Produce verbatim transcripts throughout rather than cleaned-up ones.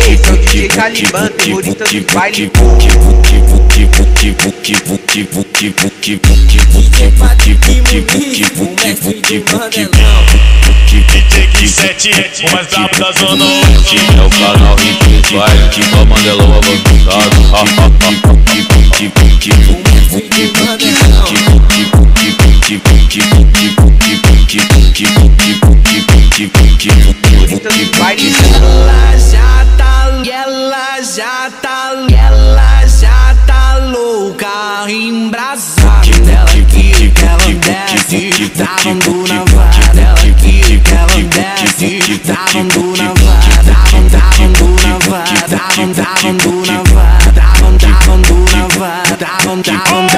Aê, sou D J Caliban, terrorista do baile. D J sete, o mais brabo da zona oeste. É o canal Ritmo do Baile, que com a Mandelão avançado. Ela já tá, ela já tá, ela já tá louca, embrasada. Ela que ela desce, travando na vara. Ela que ela desce, travando na vara. Travando na vara, travando na vara, travando na vara, travando, travando,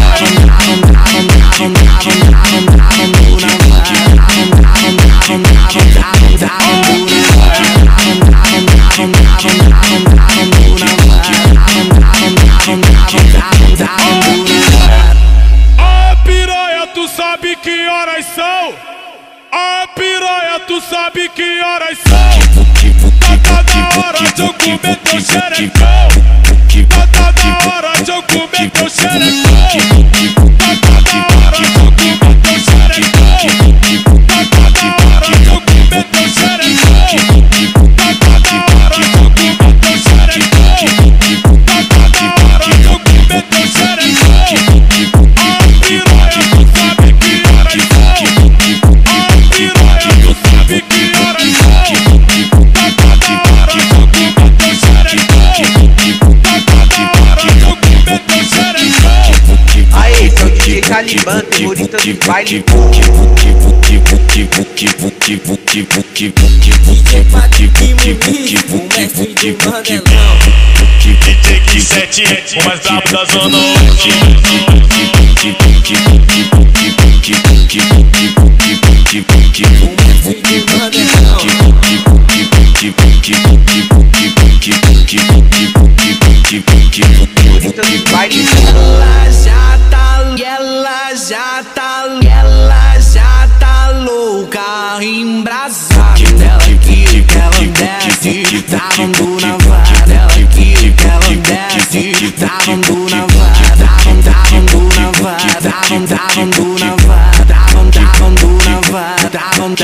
Ó piranha, tu sabe que horas são? Ó piranha, tu sabe que horas são? Tá na hora de eu comer teu xerecão. Tá na hora de eu comer teu xerecão. Tá na hora de eu comer teu xerecão. Tá na hora de eu comer teu xerecão. Tá na hora de eu comer teu xerecão. Tá na hora de eu comer teu xerecão. Ó piranha, tu sabe que horas são? Ó piranha, tu sabe que horas são? Tá na hora de eu comer teu xerecão. Tá na hora de eu comer teu xerecão. Aê, sou D J Caliban, terrorista do baile. D J sete, o mais brabo da zona oeste. Terrorista do baile. Ela já tá, ela já tá, ela já tá louca, embrasada. Ela que ela desce, travando na vara. Ela que ela desce, travando na vara. Travando na vara, travando na vara, travando na vara, travando,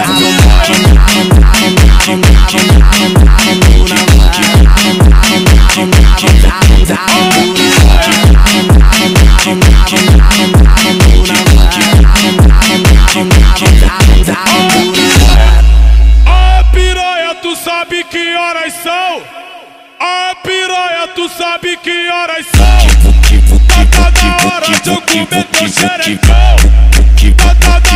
Ó piranha, tu sabe que horas são? Ó piranha, tu sabe que horas são? Tá na hora de eu comer teu xerecão. Tá